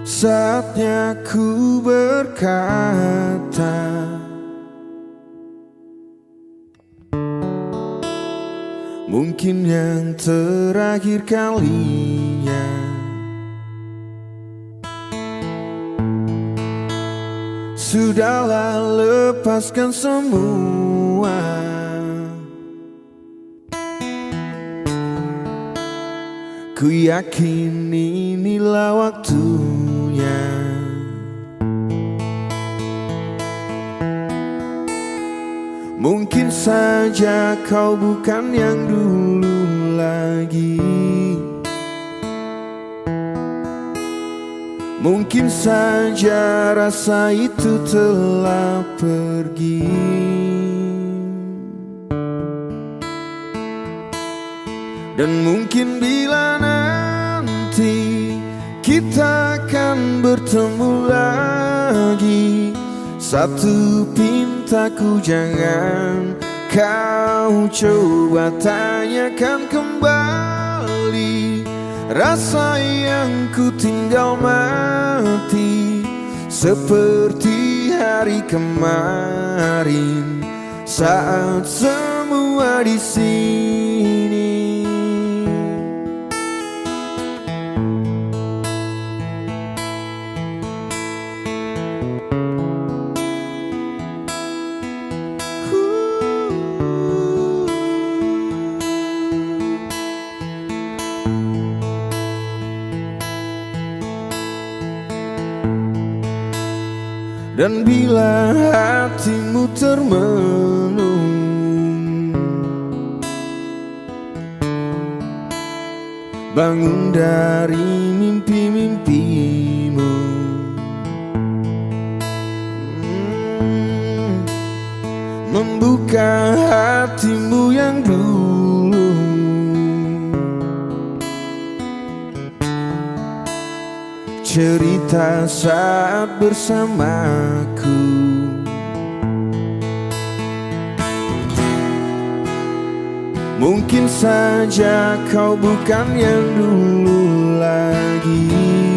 Saatnya ku berkata, mungkin yang terakhir kalinya. Sudahlah, lepaskan semua. Ku yakin inilah waktunya. Mungkin saja kau bukan yang dulu lagi. Mungkin saja rasa itu telah pergi. Dan mungkin bila nanti kita akan bertemu lagi, satu pintaku jangan kau coba tanyakan kembali. Rasa yang ku tinggal mati seperti hari kemarin saat semua di sini. Dan bila hatimu termenung, bangun dari mimpi-mimpimu. Membuka hatimu yang dulu. Cerita saat bersamaku. Mungkin saja kau bukan yang dulu lagi.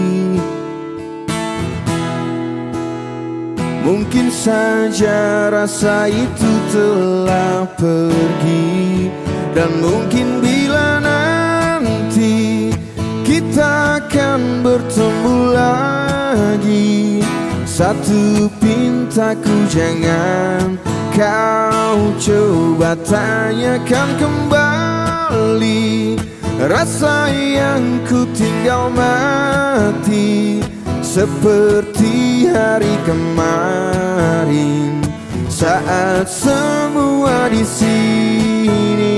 Mungkin saja rasa itu telah pergi. Dan mungkin bila nanti kita akan bertemu lagi, satu pintaku jangan kau coba tanyakan kembali. Rasa yang ku tinggal mati seperti hari kemarin saat semua di sini.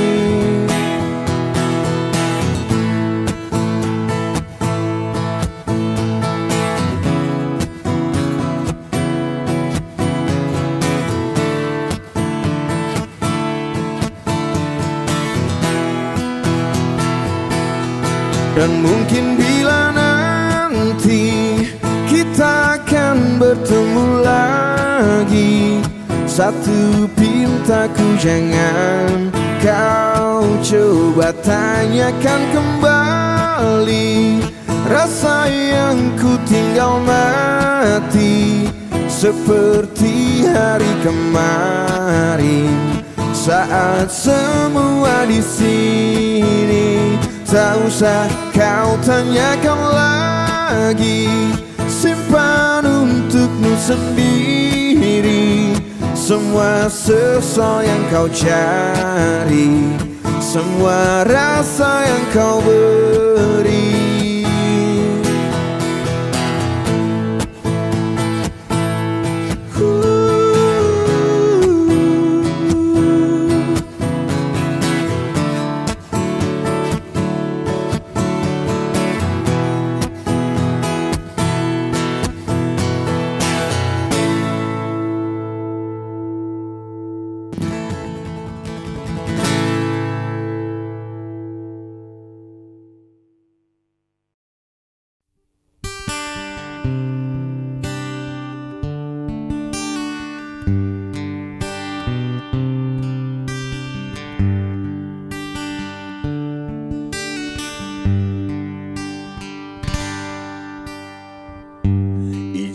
Dan mungkin bila nanti kita akan bertemu lagi, satu pintaku jangan kau coba tanyakan kembali. Rasa yang ku tinggal mati seperti hari kemarin saat semua di sini. Tak usah kau tanyakan lagi, simpan untukmu sendiri. Semua sesuatu yang kau cari, semua rasa yang kau beri.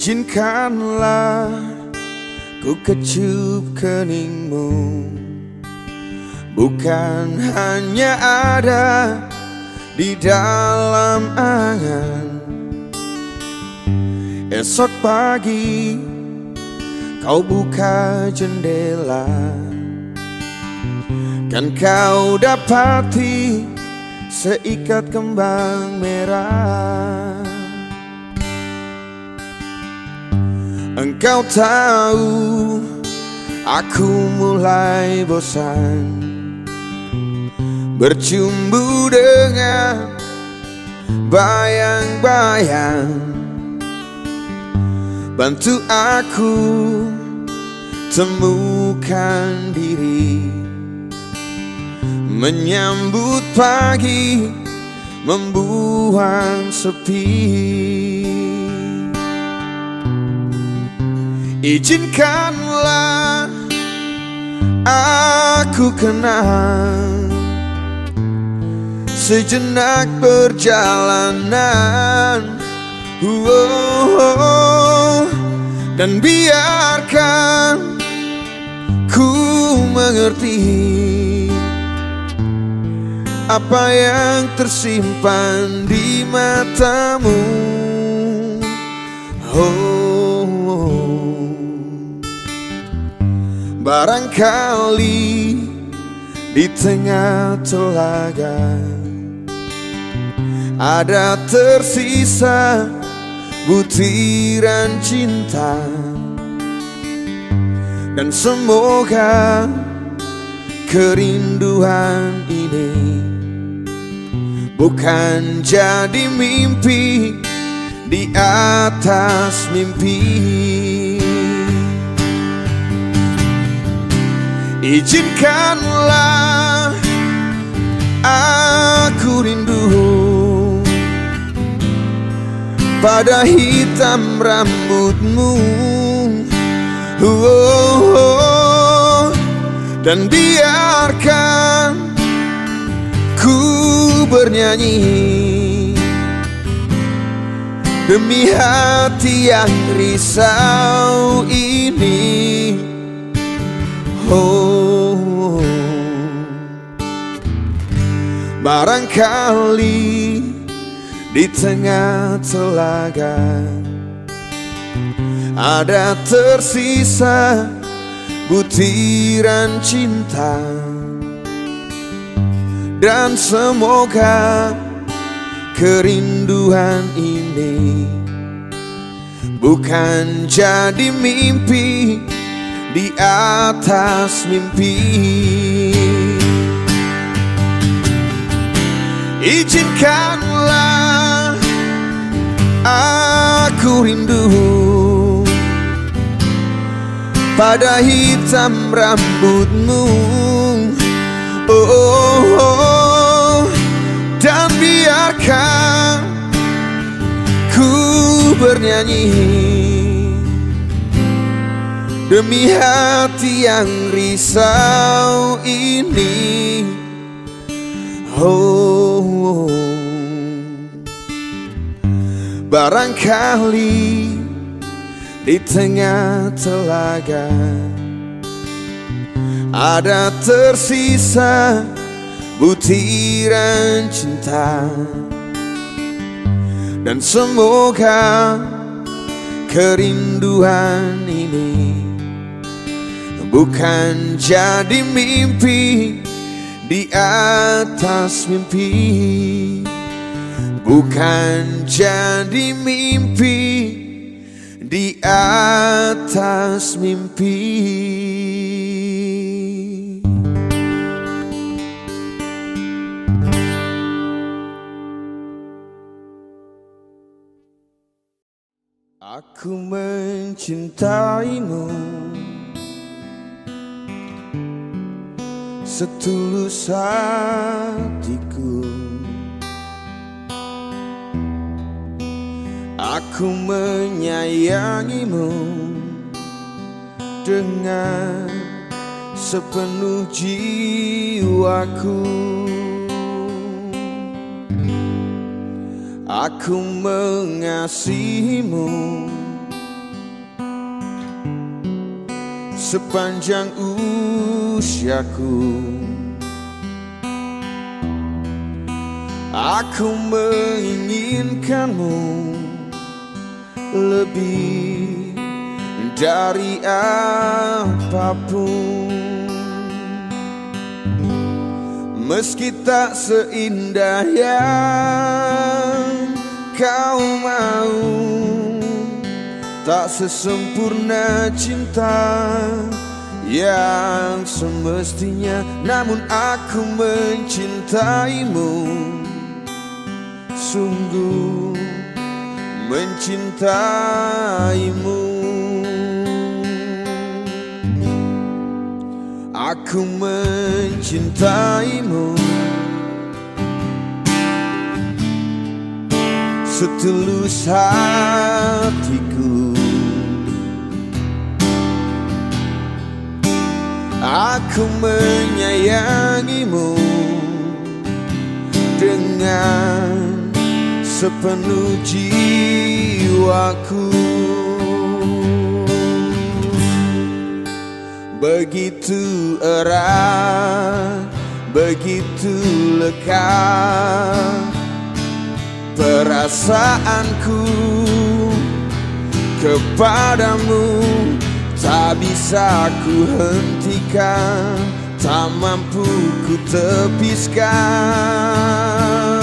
Izinkanlah ku kecup keningmu, bukan hanya ada di dalam angan. Esok pagi kau buka jendela, kan kau dapati seikat kembang merah. Engkau tahu aku mulai bosan bercumbu dengan bayang-bayang. Bantu aku temukan diri, menyambut pagi, membuang sepi. Izinkanlah aku kenang sejenak perjalanan, dan biarkan ku mengerti apa yang tersimpan di matamu. Barangkali di tengah telaga ada tersisa butiran cinta, dan semoga kerinduan ini bukan jadi mimpi di atas mimpi. Izinkanlah aku rindu pada hitam rambutmu, dan biarkan ku bernyanyi demi hati yang risau ini. Barangkali di tengah telaga ada tersisa butiran cinta, dan semoga kerinduan ini bukan jadi mimpi di atas mimpi. Izinkanlah aku rindu pada hitam rambutmu, dan biarkan ku bernyanyi demi hati yang risau ini. Barangkali di tengah telaga ada tersisa butiran cinta, dan semoga kerinduan ini bukan jadi mimpi di atas mimpi, bukan jadi mimpi di atas mimpi. Aku mencintaimu setulus hatiku. Aku menyayangimu dengan sepenuh jiwaku. Aku mengasihimu sepanjang usiaku. Aku menginginkanmu lebih dari apapun. Meski tak seindah yang kau mau, tak sesempurna cinta yang semestinya, namun aku mencintaimu, sungguh mencintaimu. Aku mencintaimu setulus hatiku. Aku menyayangimu dengan sepenuh jiwaku. Begitu erat, begitu lekat perasaanku kepadamu, tak bisa ku hentikan, tak mampu ku tepiskan.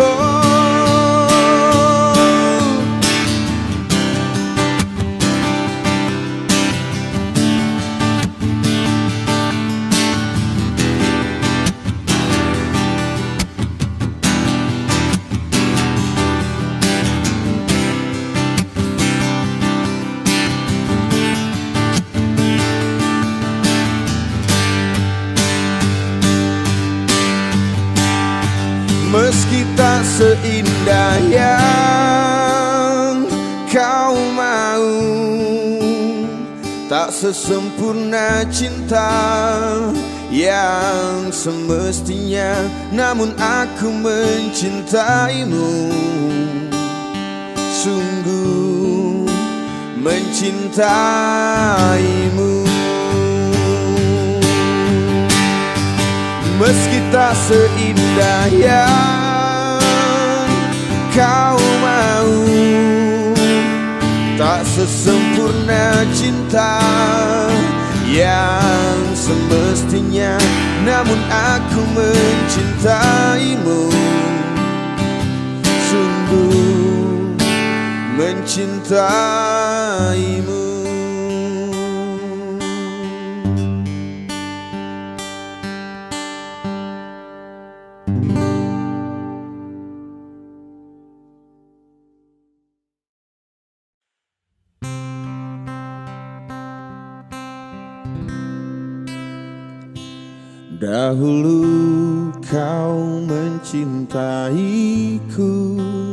Meski tak seindah yang kau mau, tak sesempurna cinta yang semestinya, namun aku mencintaimu, sungguh mencintaimu. Meski tak seindah yang kau mau, tak sesempurna cinta yang semestinya, namun aku mencintaimu, sungguh mencintaimu. Dahulu kau mencintaiku,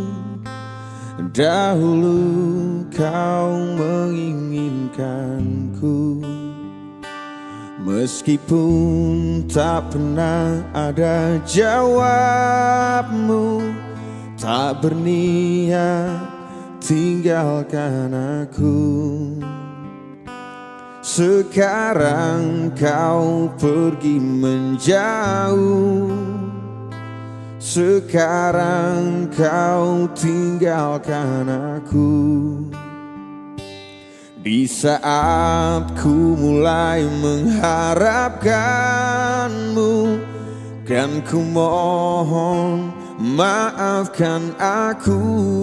dahulu kau menginginkanku, meskipun tak pernah ada jawabmu, tak berniat tinggalkan aku. Sekarang kau pergi menjauh, sekarang kau tinggalkan aku. Di saat ku mulai mengharapkanmu, kan ku mohon maafkan aku.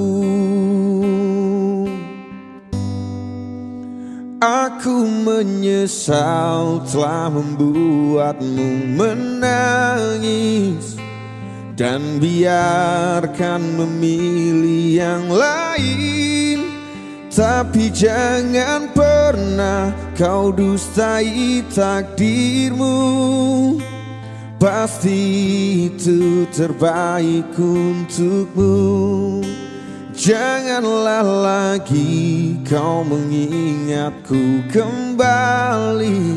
Aku menyesal telah membuatmu menangis dan biarkan memilih yang lain. Tapi jangan pernah kau dustai takdirmu, pasti itu terbaik untukmu. Janganlah lagi kau mengingatku kembali.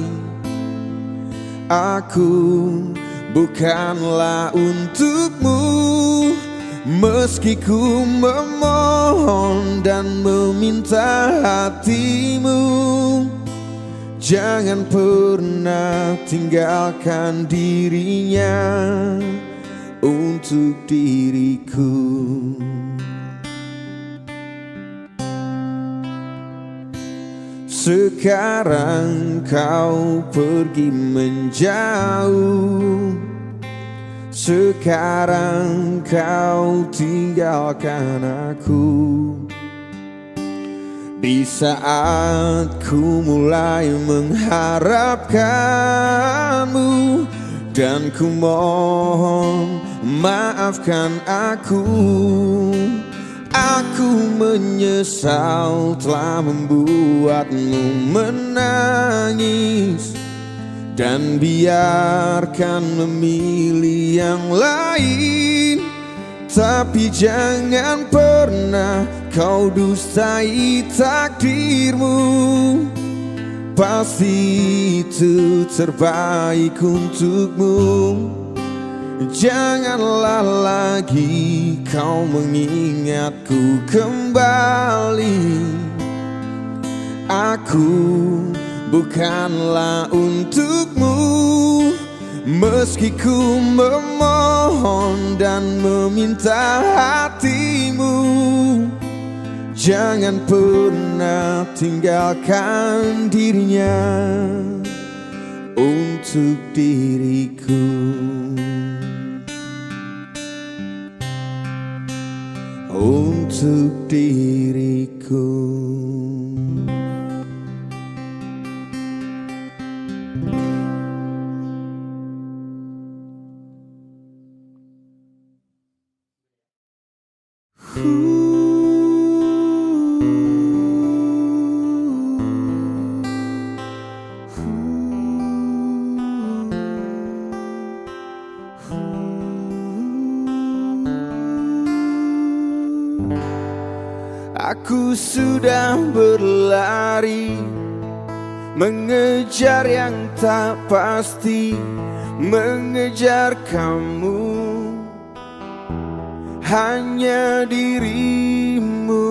Aku bukanlah untukmu, meski ku memohon dan meminta hatimu. Jangan pernah tinggalkan dirinya untuk diriku. Sekarang kau pergi menjauh, sekarang kau tinggalkan aku. Di saat ku mulai mengharapkanmu, dan ku mohon maafkan aku. Aku menyesal telah membuatmu menangis, dan biarkan memilih yang lain. Tapi jangan pernah kau dustai takdirmu. Pasti itu terbaik untukmu. Janganlah lagi kau mengingatku kembali. Aku bukanlah untukmu. Meski ku memohon dan meminta hatimu, jangan pernah tinggalkan dirinya untuk diriku. Untuk diriku. Aku sudah berlari, mengejar yang tak pasti, mengejar kamu, hanya dirimu.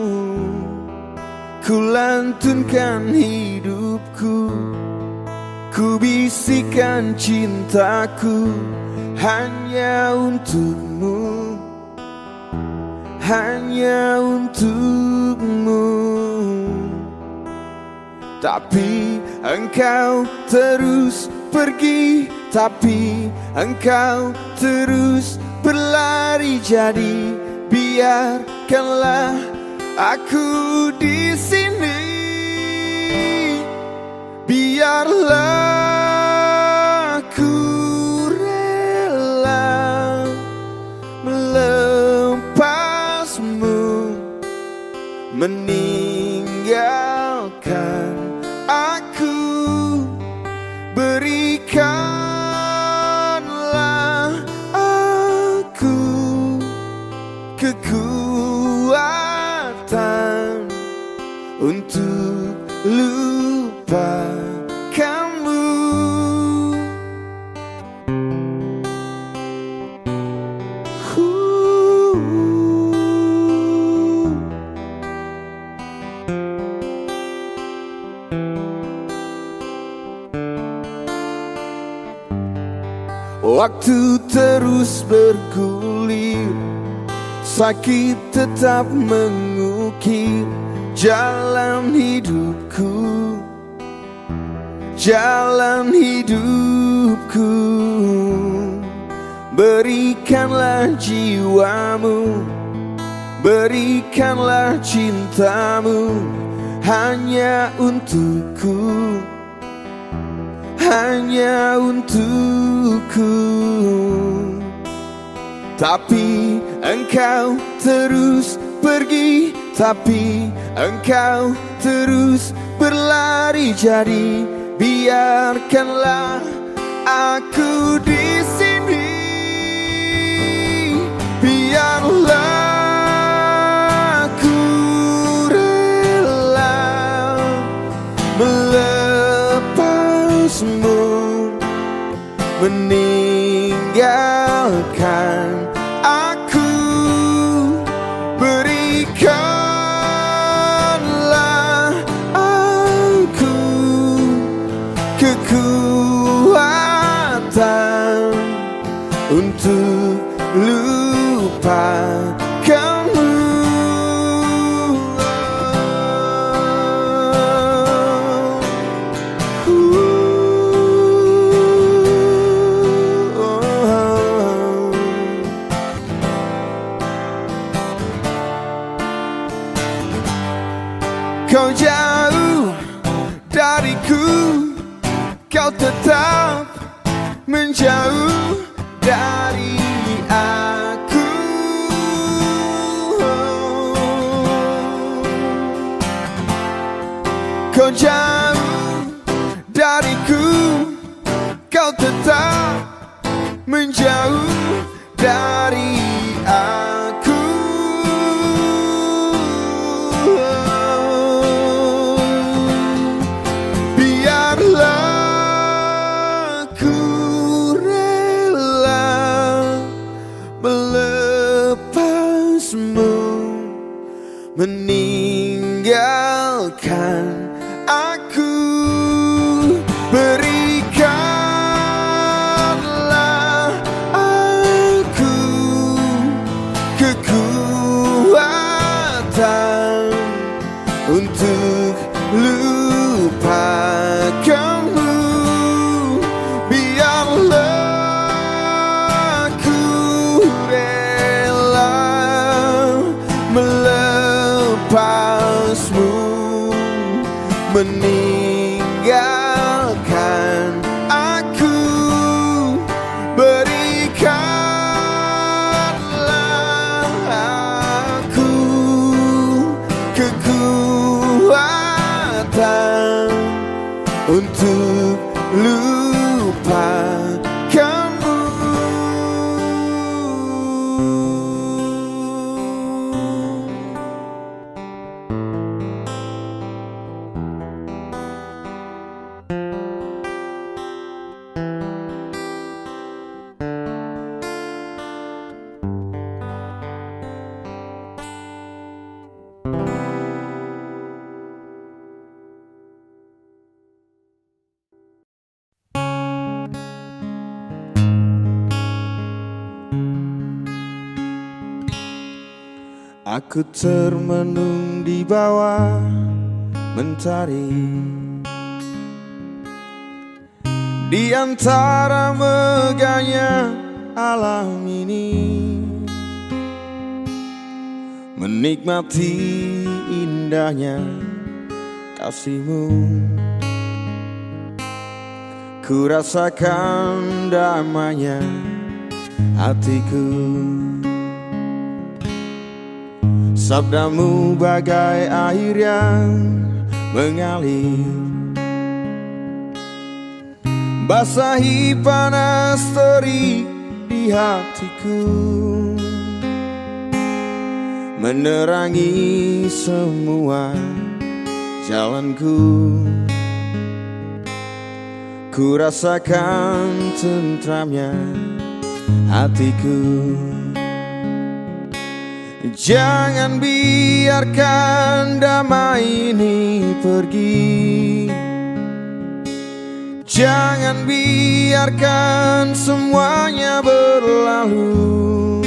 Ku lantunkan hidupku, ku bisikan cintaku hanya untukmu, hanya untukmu. Tapi engkau terus pergi, tapi engkau terus berlari. Jadi biarkanlah aku di sini, biarlah aku rela melepasmu, meninggalkan aku. Berikanlah aku kekuatan untuk lupakanmu. Waktu terus bergulir, sakit tetap mengukir jalan hidupku, jalan hidupku. Berikanlah jiwamu, berikanlah cintamu hanya untukku, hanya untukku. Tapi engkau terus pergi, tapi engkau terus berlari. Jadi biarkanlah aku di sini, biarlah aku rela melepasmu, meninggalkan aku. Berikanlah aku Kau jauh dariku, kau tetap menjauh dari aku. Kau jauh dariku, kau tetap menjauh dari aku. Biarlah ku rela melepasmu, meninggalkan aku. Berikanlah aku kekuatan untuk lupakanmu. Biarlah ku rela melepasmu, meninggalkan aku. Berikanlah aku kekuatan untuk lupakanmu. Aku termenung di bawah mentari, di antara megahnya alam ini, menikmati indahnya kasih-Mu. Ku rasakan damainya hatiku. Sabda-Mu bagai air yang mengalir, basahi panas terik di hatiku, menerangi semua jalanku. Ku rasakan tentramnya hatiku. Jangan biarkan damai ini pergi, jangan biarkan semuanya berlalu.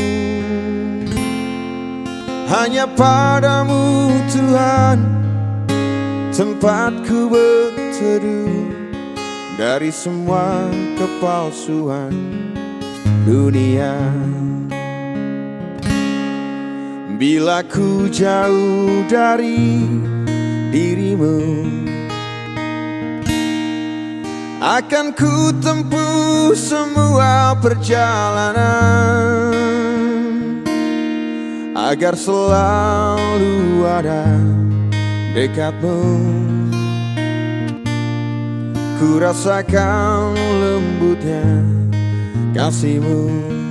Hanya padamu Tuhan tempatku berteduh, dari semua kepalsuan dunia. Bila ku jauh dari diri-Mu, akan ku tempuh semua perjalanan, agar selalu ada dekat-Mu. Ku rasakan lembutnya kasih-Mu.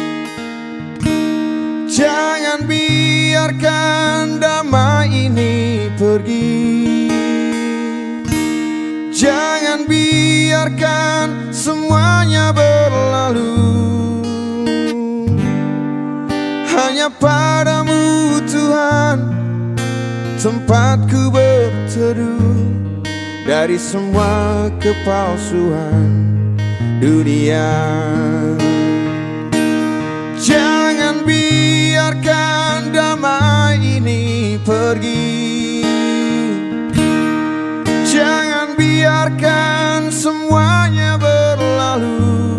Jangan biarkan damai ini pergi, jangan biarkan semuanya berlalu. Hanya padamu Tuhan tempatku berteduh, dari semua kepalsuan dunia. Jangan biarkan damai ini pergi, jangan biarkan semuanya berlalu.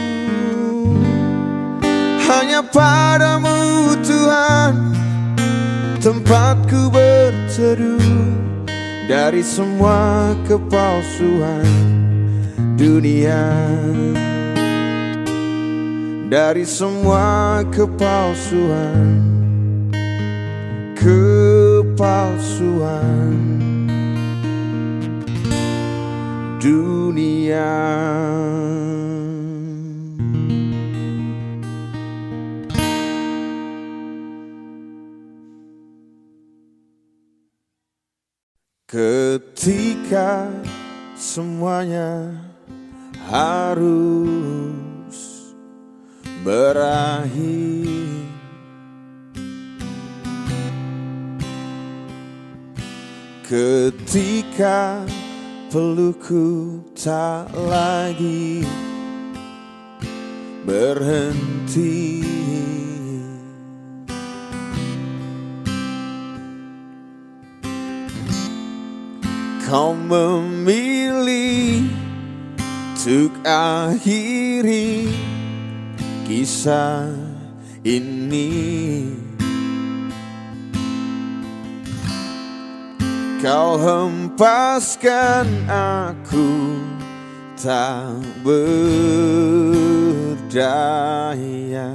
Hanya padamu Tuhan tempatku berteduh, dari semua kepalsuan dunia, dari semua kepalsuan dunia. Ketika semuanya harus berakhir, ketika pelukku tak lagi berhenti, kau memilih untuk akhiri kisah ini. Kau hempaskan aku tak berdaya.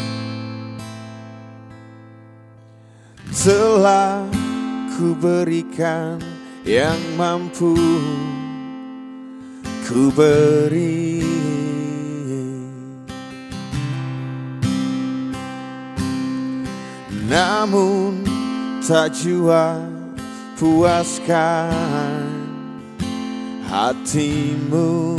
Telah ku berikan yang mampu ku beri, namun tak jua puaskan hatimu.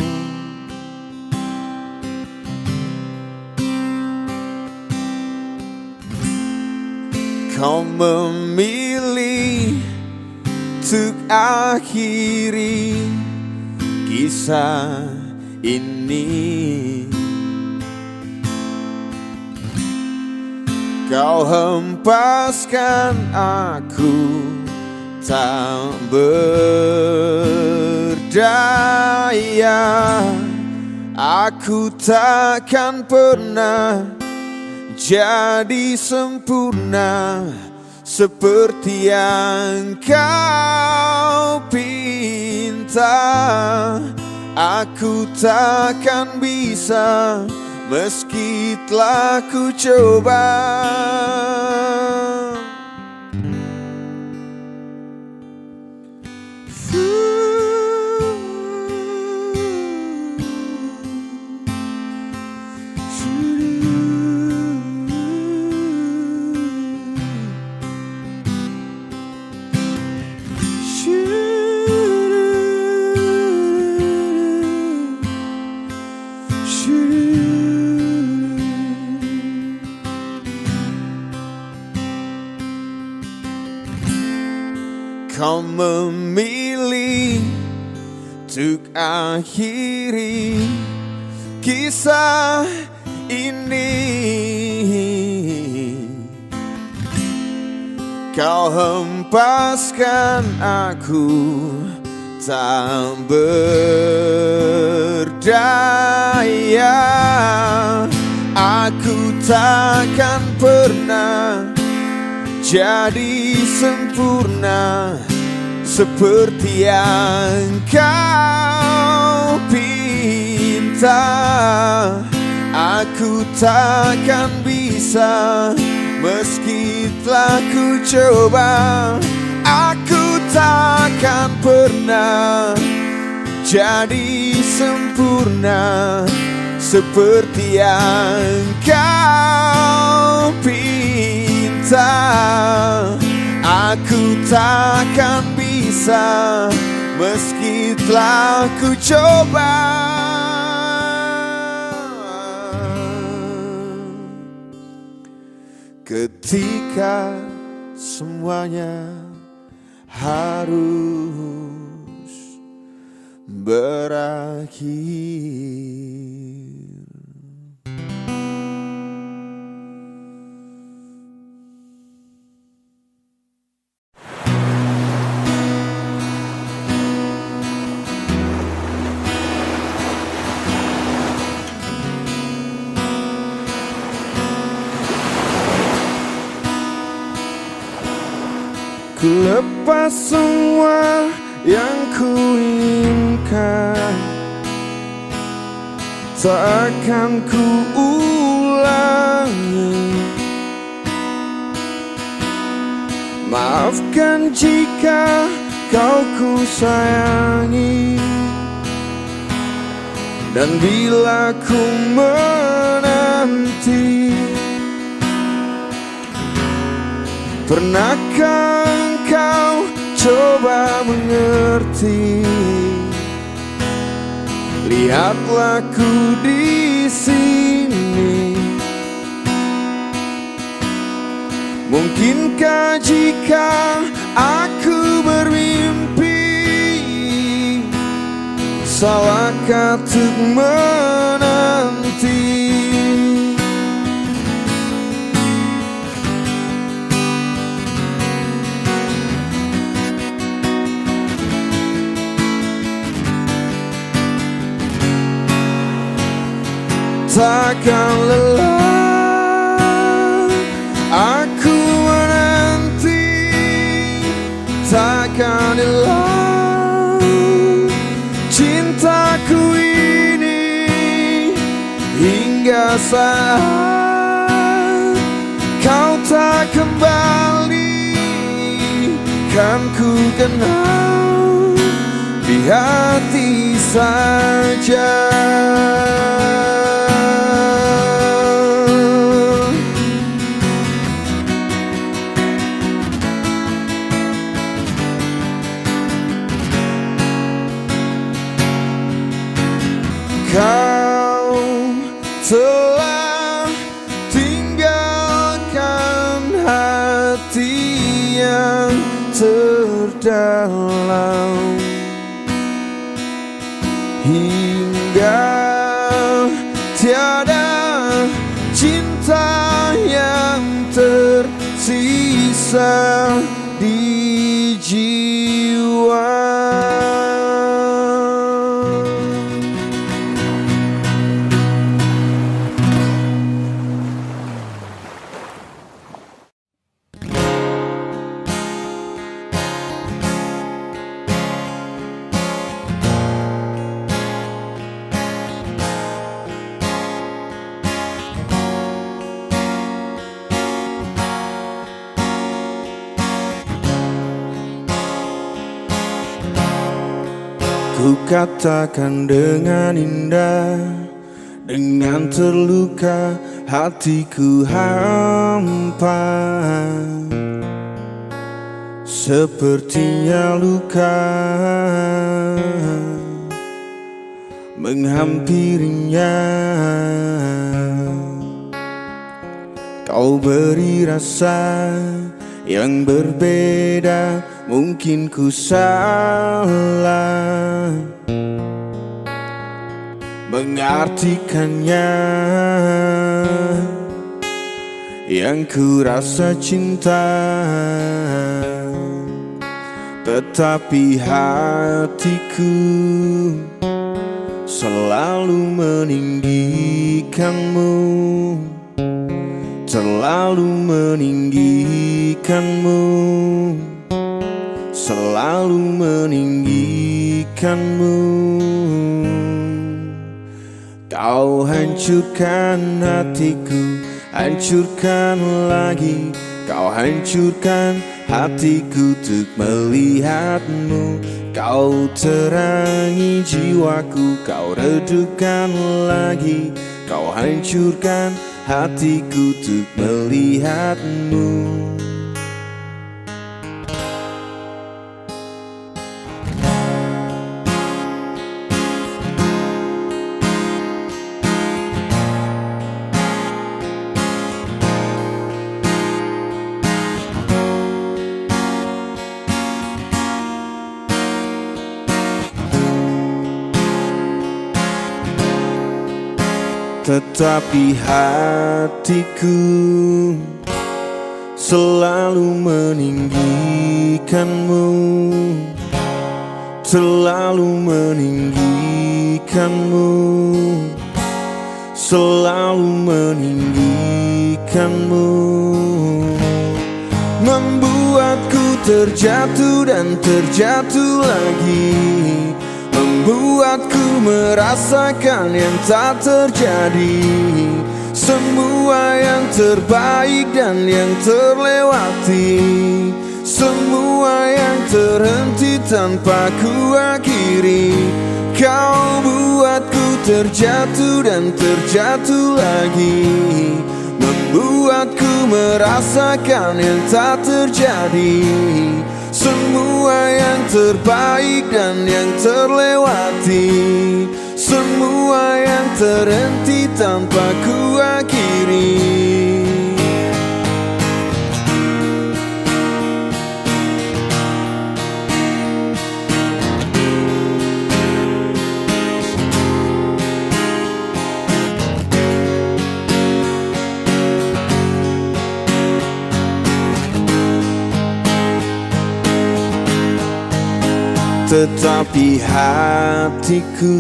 Kau memilih untuk akhiri kisah ini. Kau hempaskan aku tak berdaya. Aku takkan pernah jadi sempurna seperti yang kau pinta. Aku takkan bisa meski telah ku coba. Kau memilih untuk akhiri kisah ini. Kau hempaskan aku tak berdaya. Aku takkan pernah jadi sempurna seperti yang kau pinta. Aku takkan bisa meski telah ku coba. Aku takkan pernah jadi sempurna seperti yang kau pinta. Aku takkan bisa meski telah ku coba. Ketika semuanya harus berakhir. Ku lepas semua yang ku inginkan, tak akan ku ulangi. Maafkan jika kau ku sayangi, dan bila ku menanti, pernahkah engkau coba mengerti? Lihatlah ku di sini. Mungkinkah jika aku bermimpi, salahkah untuk menanti? Takkan lelah aku menanti, takkan lelah cintaku ini, hingga saat kau tak kembali. Kan ku kenal di hati saja. Kau telah tinggalkan hati yang terdalam, hingga tiada cinta yang tersisa di jiwa. Ku katakan dengan indah, dengan terluka hatiku hampa. Sepertinya luka menghampirinya. Kau beri rasa yang berbeda, mungkin ku salah mengartikannya. Yang ku rasa cinta, tetapi hatiku selalu meninggikanmu, selalu meninggikanmu, selalu meninggikanmu. Kau hancurkan hatiku, hancurkan lagi. Kau hancurkan hatiku untuk melihatmu. Kau terangi jiwaku, kau redupkan lagi. Kau hancurkan hatiku untuk melihatmu. Tetapi hatiku selalu meninggikanmu, selalu meninggikanmu, selalu meninggikanmu. membuatku terjatuh dan terjatuh lagi, membuatku merasakan yang tak terjadi. Semua yang terbaik dan yang terlewati, semua yang terhenti tanpa ku akhiri. Kau buatku terjatuh dan terjatuh lagi, membuatku merasakan yang tak terjadi. Semua yang terbaik dan yang terlewati, semua yang terhenti tanpa ku akhiri. Tetapi hatiku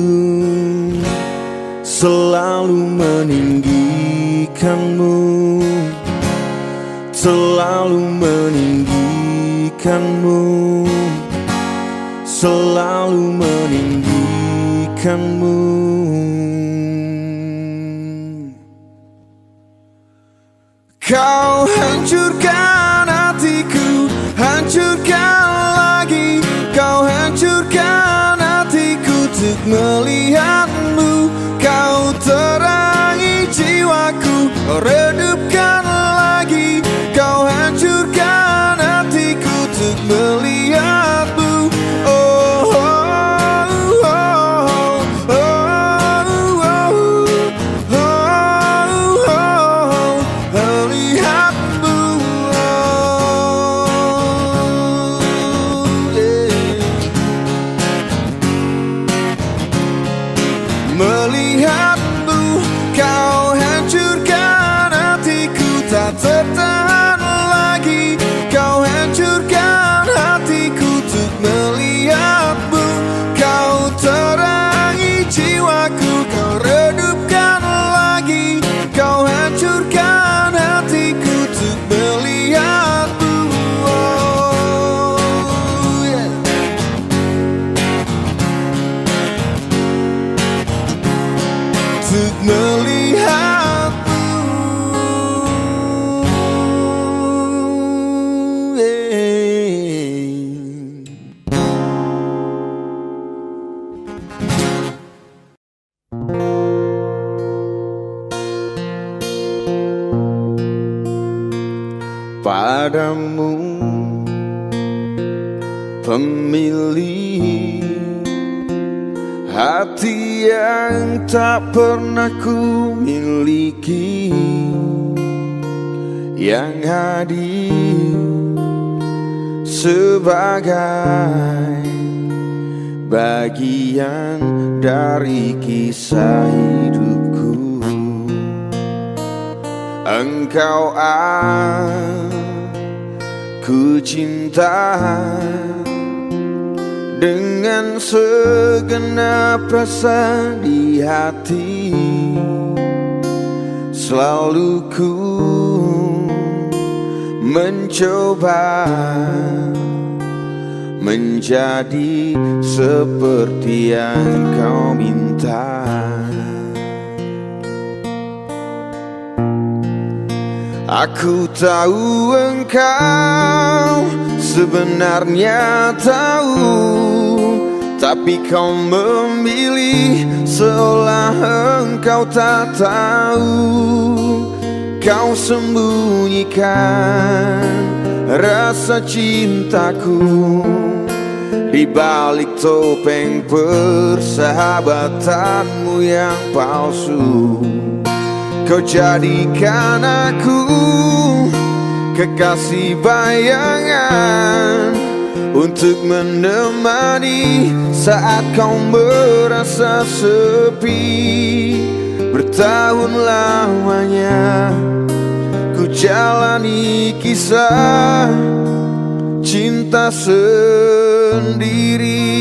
selalu meninggikanmu, selalu meninggikanmu, selalu meninggikanmu. Kau hancurkan hatiku, hancurkan lagi. Kau hancurkan hatiku untuk melihatmu. Kau terangi jiwaku, kau redupkan lagi. Kau hancurkan hatiku untuk melihatmu. Oh, oh, oh, oh, oh, oh, oh, melihatmu. Melihatmu, kau hancurkan hatiku tak tertahan lagi. Kau hancurkan hatiku untuk melihatmu. Kau terangi jiwaku, kau redupkan lagi. Kau hancurkan hatiku untuk melihatmu. Oh, yeah. Untuk melihatmu, padamu pemilih hati yang tak pernah ku miliki, yang hadir sebagai bagian dari kisah hidupku. Engkau aku cinta dengan segenap rasa di hati. Selalu ku mencoba menjadi seperti yang kau minta. Aku tahu engkau sebenarnya tahu, tapi kau memilih seolah engkau tak tahu. Kau sembunyikan rasa cintaku di balik topeng persahabatanmu yang palsu. Kau jadikan aku kekasih bayangan untuk menemani saat kau merasa sepi. Bertahun lamanya ku jalani kisah cinta sendiri.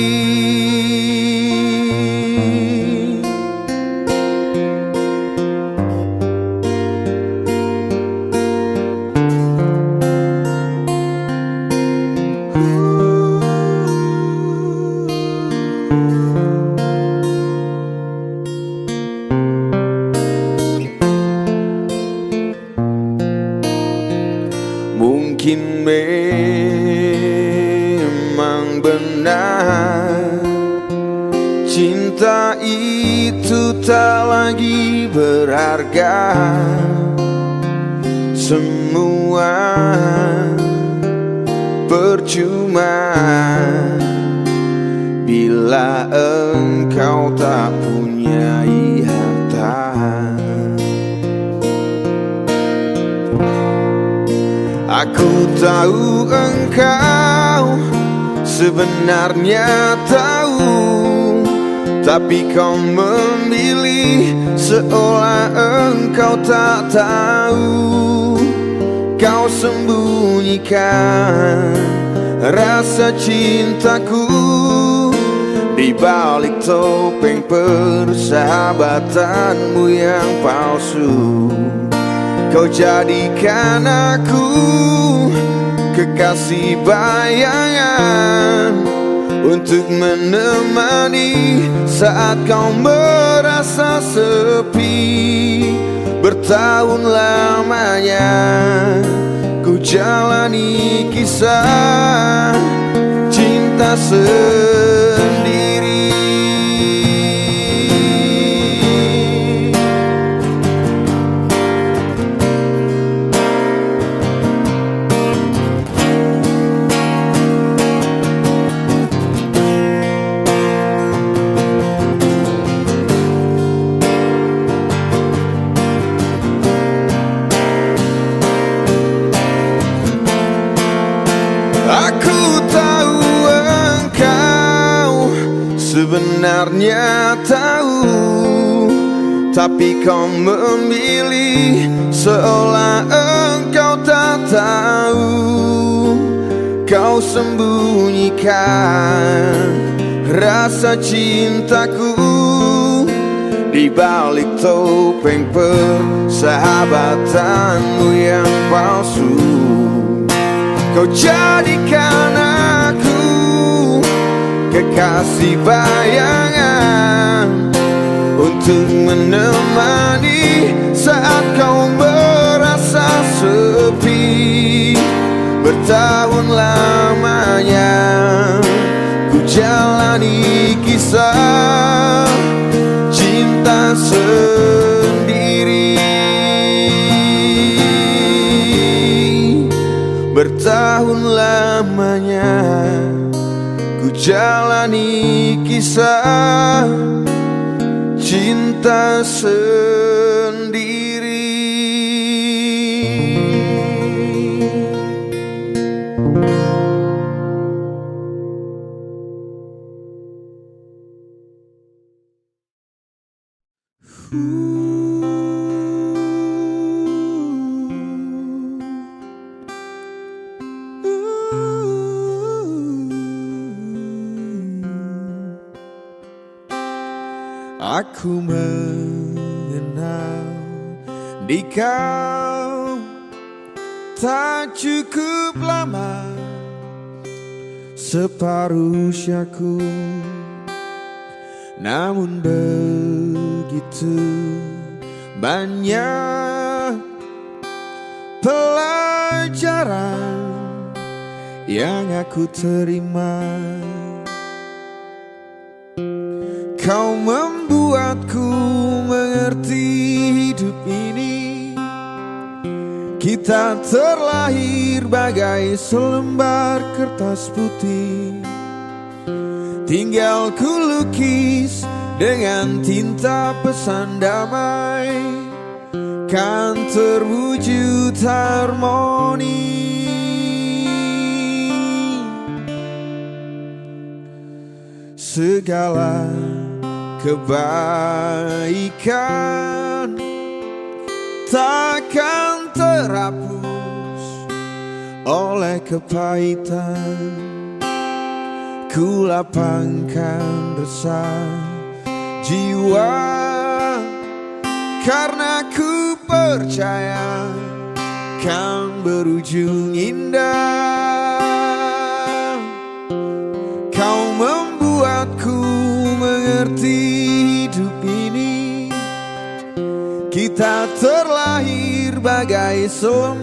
benar. Cinta itu tak lagi berharga. Semua percuma bila engkau tak punya harta. Aku tahu engkau sebenarnya tahu, tapi kau memilih seolah engkau tak tahu. Kau sembunyikan rasa cintaku di balik topeng persahabatanmu yang palsu. Kau jadikan aku kekasih bayangan untuk menemani saat kau merasa sepi. Bertahun lamanya ku jalani kisah cinta sendiri. Sebenarnya tahu, tapi kau memilih seolah engkau tak tahu. Kau sembunyikan rasa cintaku di balik topeng persahabatanmu yang palsu. Kau jadikan aku kekasih bayangan untuk menemani saat kau merasa sepi. Bertahun lamanya ku jalani kisah cinta sendiri. Bertahun lamanya ku jalani kisah cinta sendiri. Aku mengenal di kau tak cukup lama, separuh usiaku, namun begitu banyak pelajaran yang aku terima. Kau membuatku mengerti hidup ini. Kita terlahir bagai selembar kertas putih, tinggal ku lukis dengan tinta pesan damai, kan terwujud harmoni. Segala kebaikan takkan terhapus oleh kepahitan. Ku lapangkan resah jiwa karena ku percaya kan berujung indah. Kau membuatku mengerti hidup ini. Kita terlahir bagai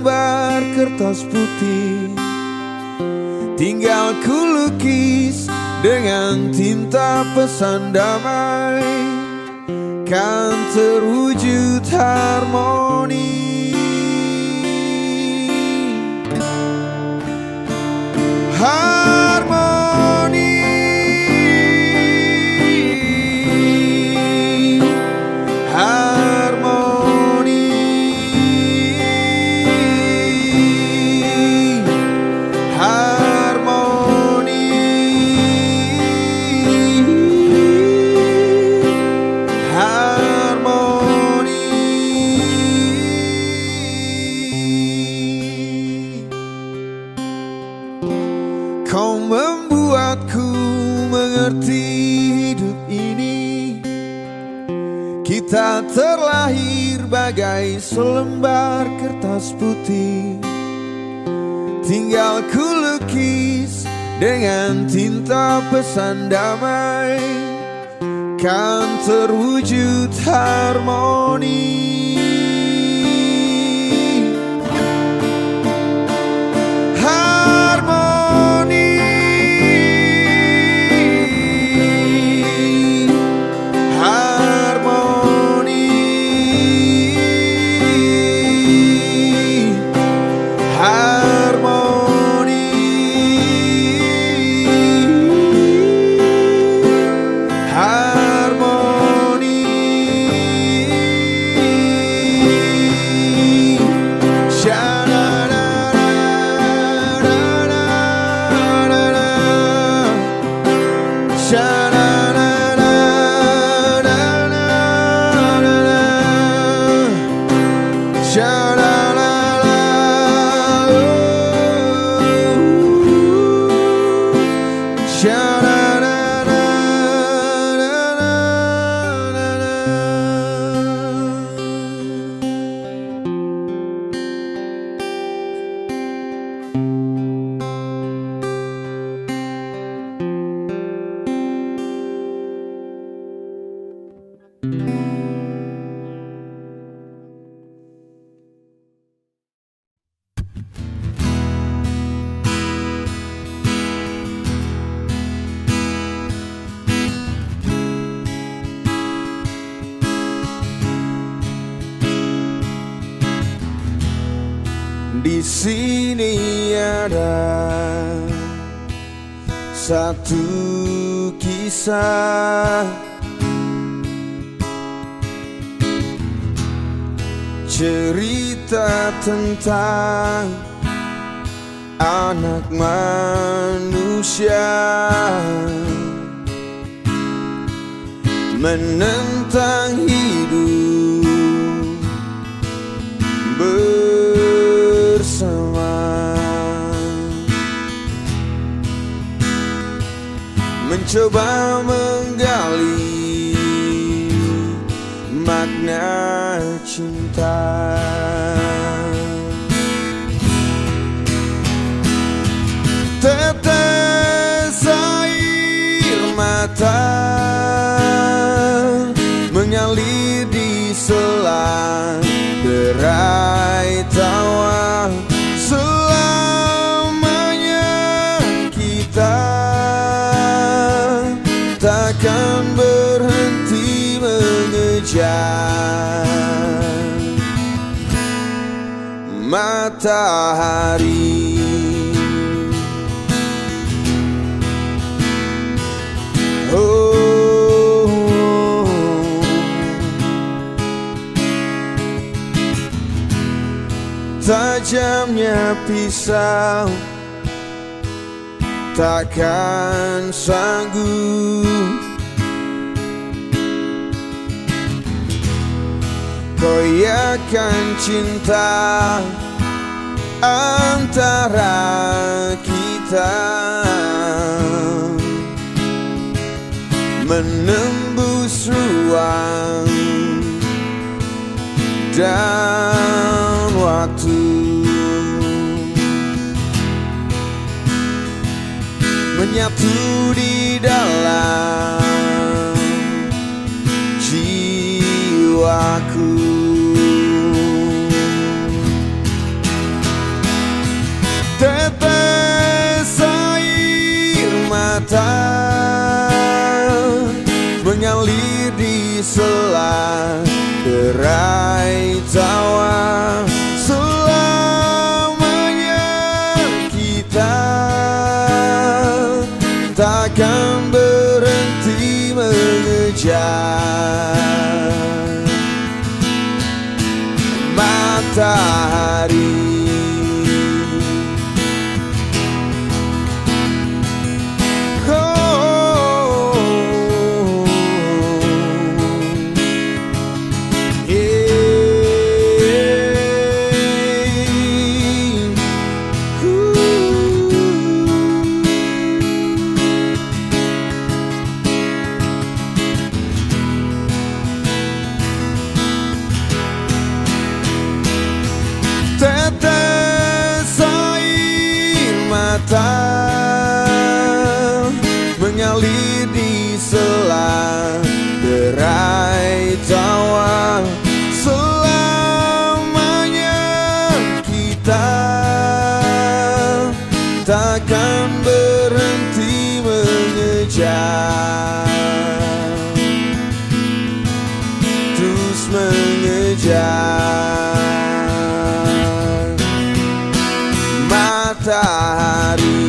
selembar kertas putih, tinggal ku lukis dengan tinta pesan damai kan terwujud harmoni. Harmoni, harmoni, harmoni, harmoni. Kau membuatku mengerti hidup ini. Kita terlahir bagai selembar kertas putih, tinggal ku lukis dengan tinta pesan damai kan terwujud harmoni. Di sini ada satu kisah, cerita tentang anak manusia menentang hidup bersama, mencoba menggali makna cinta. Tetes air mata mengalir di sela derai tawa. Selamanya kita takkan berhenti mengejar matahari. Tajamnya pisau takkan sanggup koyakan cinta antara kita, menembus ruang dan waktu, menyatu di dalam jiwaku. Tetes air mata mengalir di sela derai tawa. Selamanya kita takkan berhenti mengejar matahari. Tetes air mata takkan berhenti mengejar matahari. Tetes air mata mengalir di sela derai tawa. Selamanya kita takkan berhenti mengejar, terus mengejar matahari.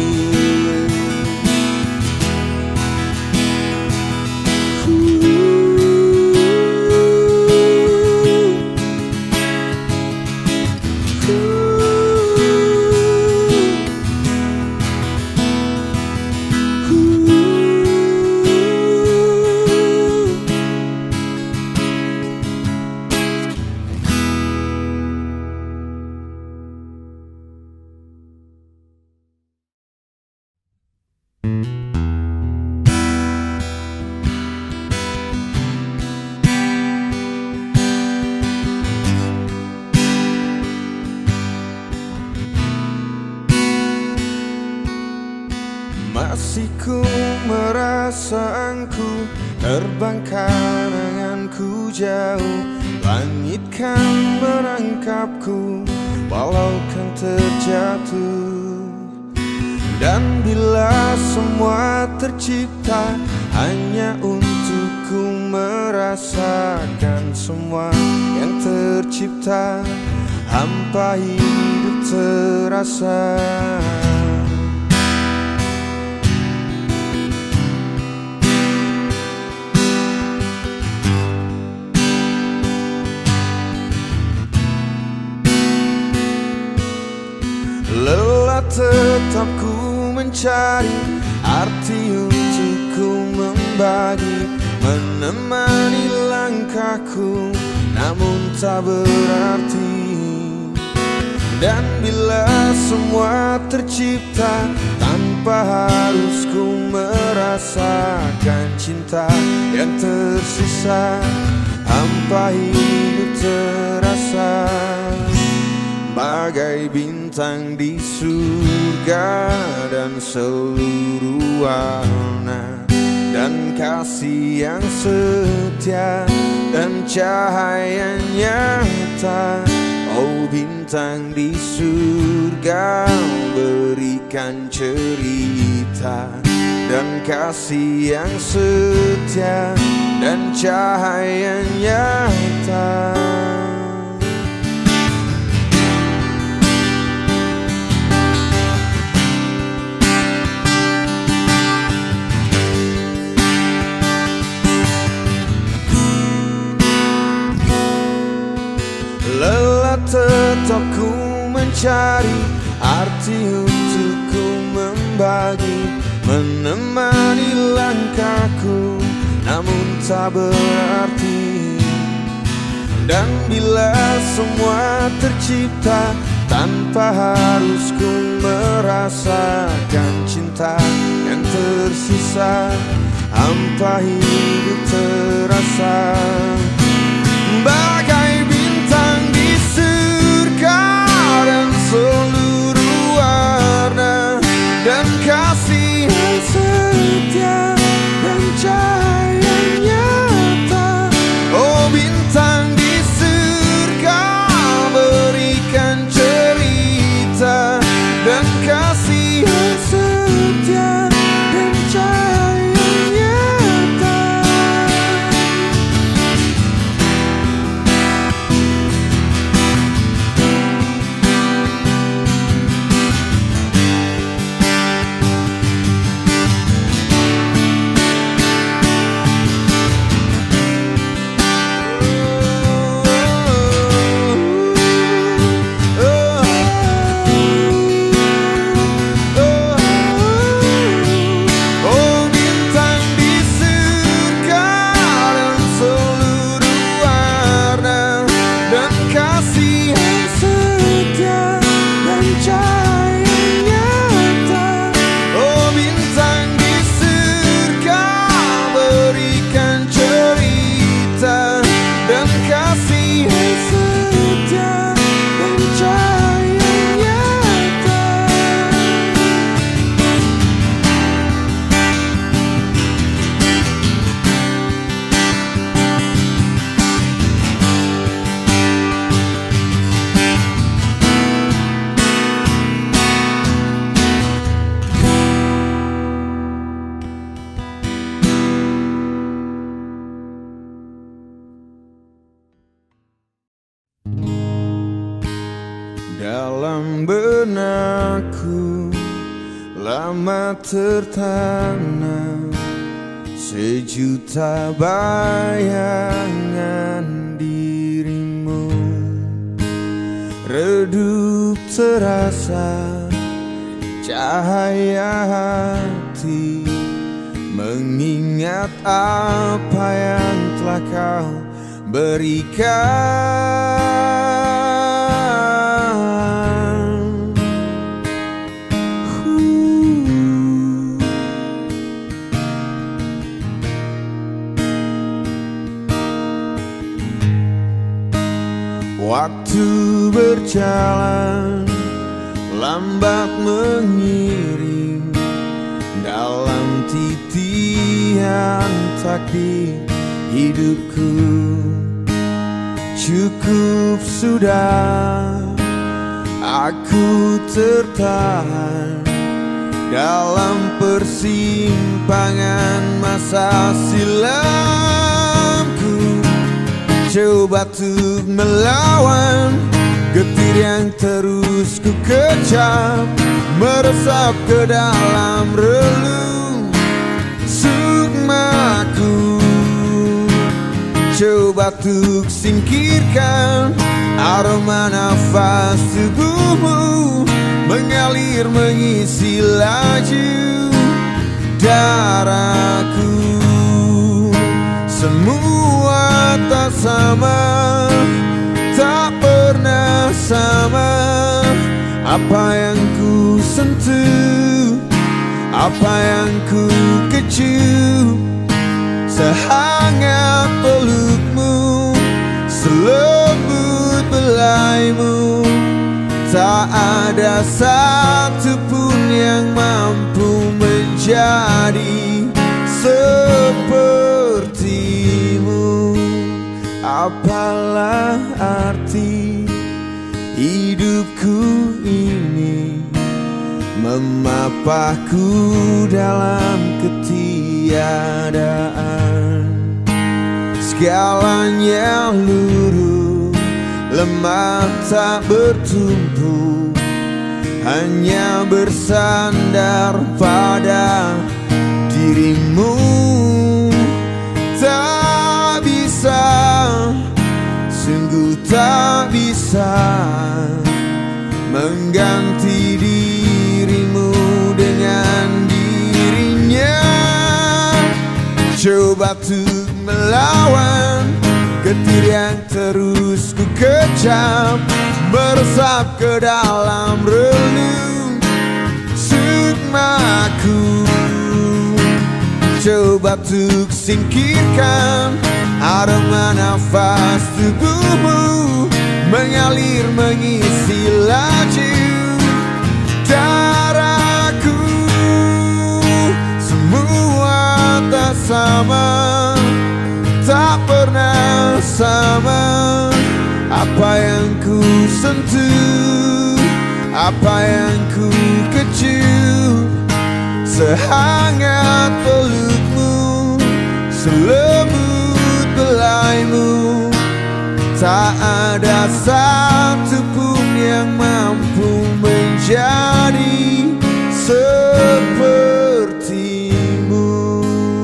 Masih ku merasa engkau terbang kenanganku jauh. Langit kan menangkapku walau kan terjatuh. Dan bila semua tercipta hanya untukku merasakan semua yang tercipta, hampa hidup terasa. Lelah tetap ku mencari arti untuk ku membagi, menemani langkahku namun tak berarti. Dan bila semua tercipta tanpa harus ku merasakan cinta yang tersisa, hampa hidup terasa. Bagai bintang di surga dan seluruh warna, dan kasih yang setia dan cahaya nyata. Oh bintang di surga, berikan cerita dan kasih yang setia dan cahaya nyata. Lelah tetap ku mencari arti untuk ku membagi, menemani langkahku namun tak berarti. Dan bila semua tercipta tanpa harus ku merasakan cinta yang tersisa, hampa hidup terasa. Bagai bintang di surga dan seluruh warna, dan kasih yang setia dan cahaya nyata. Oh bintang di surga, berikan cerita dan kasih yang setia dan cahaya nyata. dalam benakku lama tertanam sejuta bayangan dirimu. Redup terasa cahaya hati mengingat apa yang telah kau berikan. Waktu berjalan lambat mengiring dalam titian takdir hidupku. Cukup sudah aku tertahan dalam persimpangan masa silamku. Coba untuk melawan getir yang terus ku kecap, meresap ke dalam relung sukmaku. Coba untuk singkirkan aroma nafas tubuhmu mengalir mengisi laju darahku. Semua tak sama, tak pernah sama. Apa yang ku sentuh, apa yang ku kecup, sehangat pelukmu, selembut belaimu. Tak ada satupun yang mampu menjadi sepertimu. Apalah arti hidupku ini, memapahku dalam ketiadaan. Segalanya luruh, lemah tak bertumpu, hanya bersandar pada dirimu. Tak bisa, sungguh tak bisa mengganti dirimu dengan dirinya. Coba untuk melawan getir yang terus ku kecap, meresap ke dalam relung sukmaku. Coba untuk singkirkan aroma nafas tubuhmu mengalir mengisi laju darahku. Semua tak sama, tak pernah sama. Apa yang ku sentuh, apa yang ku kecup, sehangat pelukmu, selembut belaimu. Tak ada satupun yang mampu menjadi sepertimu.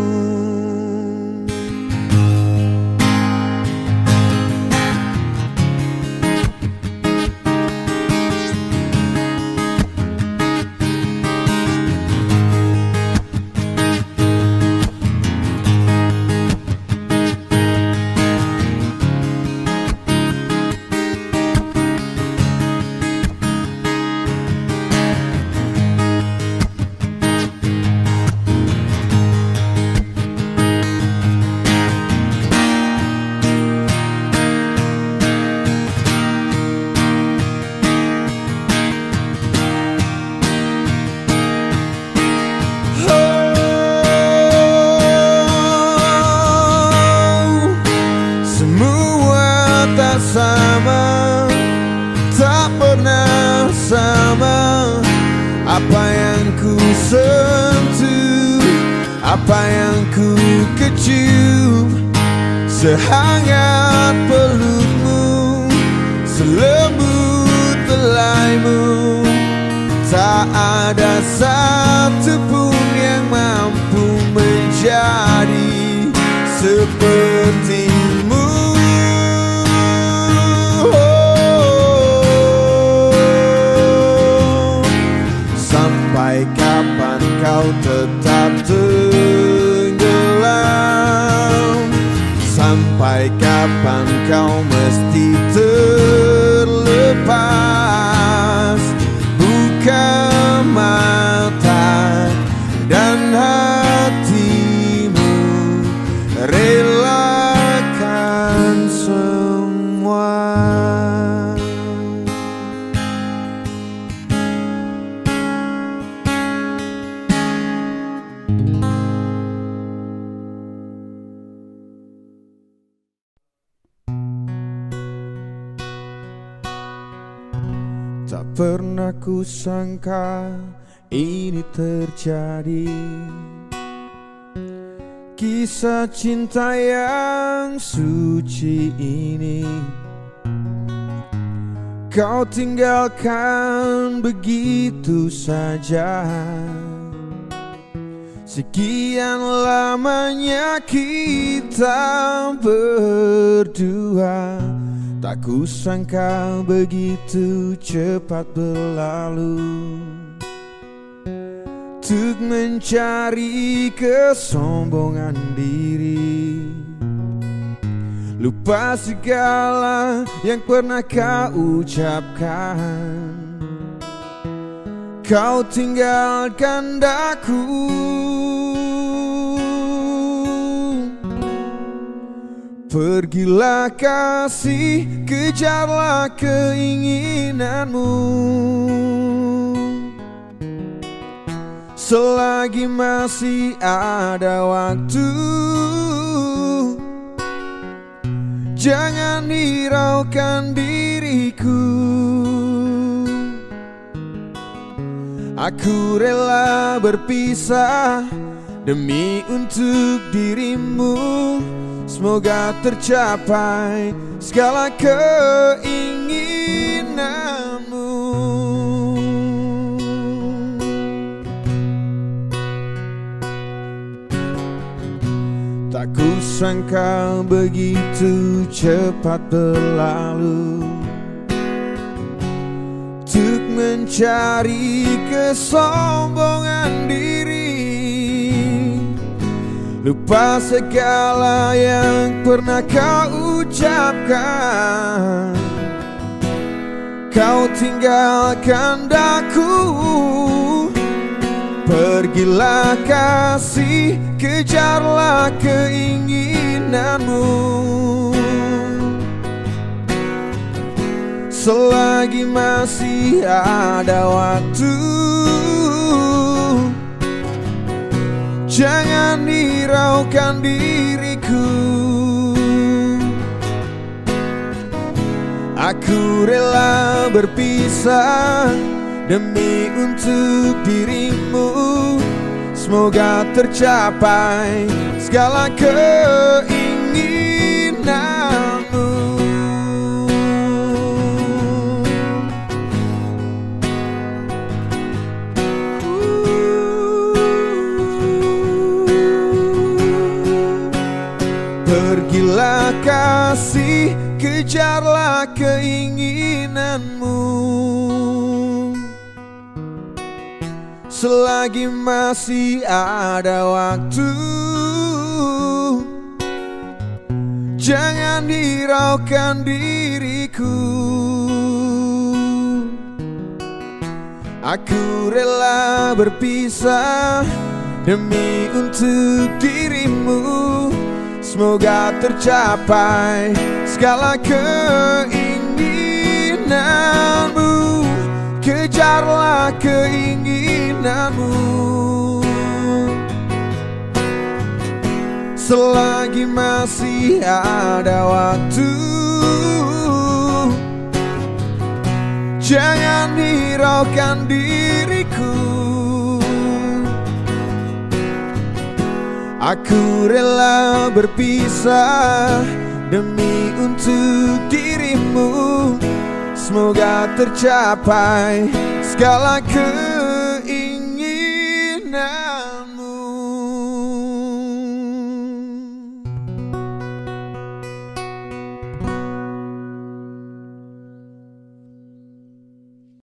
Sama, tak pernah sama. Apa yang ku sentuh, apa yang ku kecup, sehangat pelukmu, selembut belai cintaimu. Tak ada satupun yang mampu menjadi sepertimu. Sampai kapan kau tetap tenggelam? Sampai kapan kau mesti terlepas? Buka mata dan hatimu, relakan semua. Tak pernah kusangka ini terjadi, kisah cinta yang suci ini kau tinggalkan begitu saja. Sekian lamanya kita berdua, tak kusangka begitu cepat berlalu. Untuk mencari kesombongan diri, lupa segala yang pernah kau ucapkan. Kau tinggalkan daku, pergilah kasih, kejarlah keinginanmu. Selagi masih ada waktu, jangan hiraukan diriku. Aku rela berpisah demi untuk dirimu. Semoga tercapai segala keinginanmu. Tak kusangka begitu cepat berlalu. Untuk mencari kesombongan diri, lupa segala yang pernah kau ucapkan. Kau tinggalkan daku, pergilah kasih, kejarlah keinginanmu. Selagi masih ada waktu, jangan hiraukan diriku. Aku rela berpisah demi untuk dirimu. Semoga tercapai segala keinginanmu. Pergilah kasih, kejarlah keinginanmu. Selagi masih ada waktu, jangan hiraukan diriku. Aku rela berpisah demi untuk dirimu. Semoga tercapai segala keinginanmu. Kejarlah keinginanmu. Selagi masih ada waktu, jangan hiraukan diriku. Aku rela berpisah demi untuk dirimu. Semoga tercapai segala